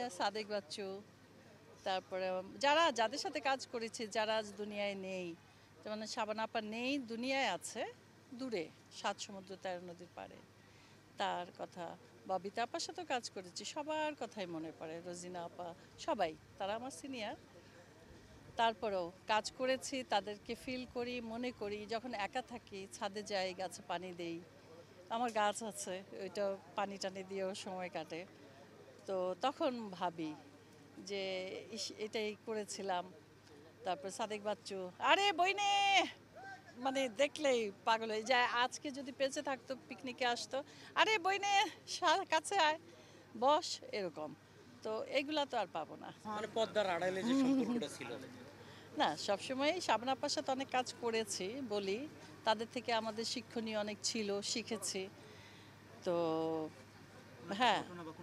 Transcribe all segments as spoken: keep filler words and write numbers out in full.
সাদেক বাচ্চু, তারপরে যারা যাদের সাথে কাজ করেছি যারা আজ দুনিয়ায় নেই, যেমন শাবানা আপা নেই, দুনিয়ায় আছে দূরে সাত সমুদ্র তেরো নদীর পাড়ে, তার কথা। ববিতা আপার সাথেও কাজ করেছি, সবার কথাই মনে পড়ে। রোজিনা আপা, সবাই, তারা আমার সিনিয়র। তারপরেও কাজ করেছি, তাদেরকে ফিল করি, মনে করি। যখন একা থাকি ছাদে যাই, গাছে পানি দেই, আমার গাছ আছে, ওইটা পানি টানি দিয়েও সময় কাটে। তো তখন ভাবি যে ইস, এটাই করেছিলাম। তারপর সাদেক বাচ্চু, আরে বইনে, মানে দেখলেই পাগল হয়ে যায়। আজকে যদি বেঁচে থাকতো, পিকনিকে আসতো, আরে বইনে কাছে আয়, বস, এরকম। তো এগুলা তো আর পাবো না। মানে পদ্মার আড়ালে যে সম্পর্কটা ছিল। না, সবসময়ই শাবনা আপার সাথে অনেক কাজ করেছি বলি, তাদের থেকে আমাদের শিক্ষণীয় অনেক ছিল, শিখেছি। তো হ্যাঁ,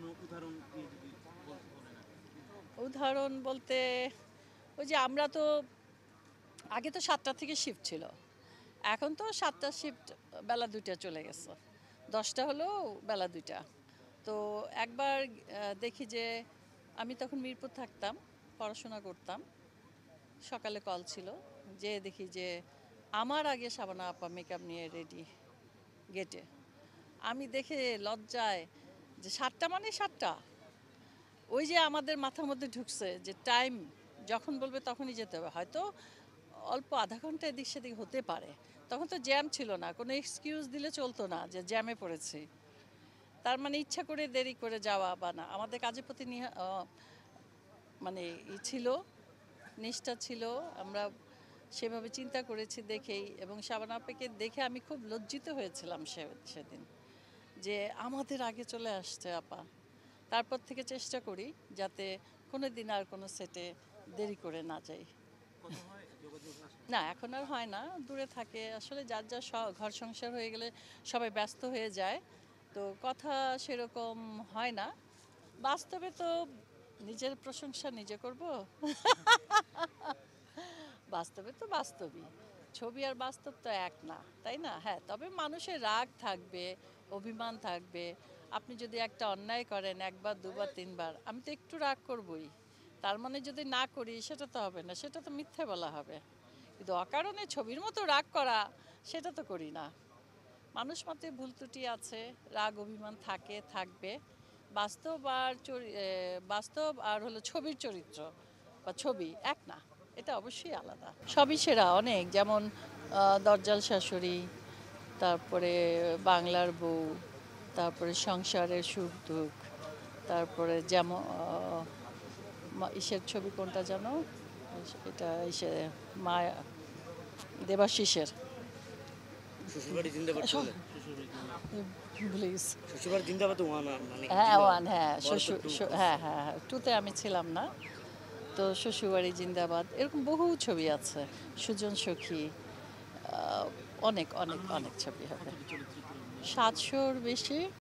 উদাহরণ বলতে ওই যে আমরা তো আগে তো সাতটা থেকে শিফট ছিল, এখন তো সাতটা শিফট বেলা দুইটা চলে গেছে, দশটা হলো বেলা দুইটা। তো একবার আহ, দেখি যে আমি তখন মিরপুর থাকতাম, পড়াশোনা করতাম, সকালে কল ছিল, যে দেখি যে আমার আগে শাবানা আপা মেকআপ নিয়ে রেডি গেটে। আমি দেখে লজ্জায়, যে সাতটা মানে সাতটা, ওই যে আমাদের মাথার মধ্যে ঢুকছে যে টাইম যখন বলবে তখনই যেতে হবে। হয়তো অল্প আধা ঘন্টা এদিক সেদিক হতে পারে, তখন তো জ্যাম ছিল না, কোনো এক্সকিউজ দিলে চলতো না যে জ্যামে পড়েছি। তার মানে ইচ্ছা করে দেরি করে যাওয়া বা না, আমাদের কাজের প্রতি মানে ই ছিল, নিষ্ঠা ছিল। আমরা সেভাবে চিন্তা করেছি দেখেই, এবং শাবানা আপাকে দেখে আমি খুব লজ্জিত হয়েছিলাম সে সেদিন, যে আমাদের আগে চলে আসছে আপা। তারপর থেকে চেষ্টা করি যাতে কোনো দিন আর কোনো সেটে দেরি করে না যাই। না, এখন আর হয় না, দূরে থাকে আসলে, যার যার ঘর সংসার হয়ে গেলে সবাই ব্যস্ত হয়ে যায়, তো কথা সেরকম হয় না। বাস্তবে তো নিজের প্রশংসা নিজে করব। বাস্তবে তো বাস্তবই, ছবি আর বাস্তব তো এক না, তাই না? হ্যাঁ, তবে মানুষের রাগ থাকবে, অভিমান থাকবে। আপনি যদি একটা অন্যায় করেন একবার দুবার তিনবার, আমি তো একটু রাগ করবই। তার মানে যদি না করি সেটা তো হবে না, সেটা তো মিথ্যে বলা হবে। কিন্তু অকারণে ছবির মতো রাগ করা, সেটা তো করি না। মানুষ মাত্রে ভুল ত্রুটি আছে, রাগ অভিমান থাকে, থাকবে। বাস্তব আর বাস্তব আর হলো ছবির চরিত্র বা ছবি এক না, এটা অবশ্যই আলাদা। সবই সেরা অনেক, যেমন দরজাল শাশুড়ি, তারপরে বাংলার বউ, তারপরে সংসারের সুখ দুঃখ, তারপরে যেমন ইসের ছবি কোনটা জানো, এটা ইসে মায়া দেবাশিসের, প্লিজ। হ্যাঁ ওয়ান, হ্যাঁ শ্বশুর, হ্যাঁ হ্যাঁ হ্যাঁ, টুতে আমি ছিলাম না। তো শ্বশুরবাড়ি জিন্দাবাদ, এরকম বহু ছবি আছে, সুজন সখী, অনেক অনেক অনেক ছবি হবে, সাতশোর বেশি।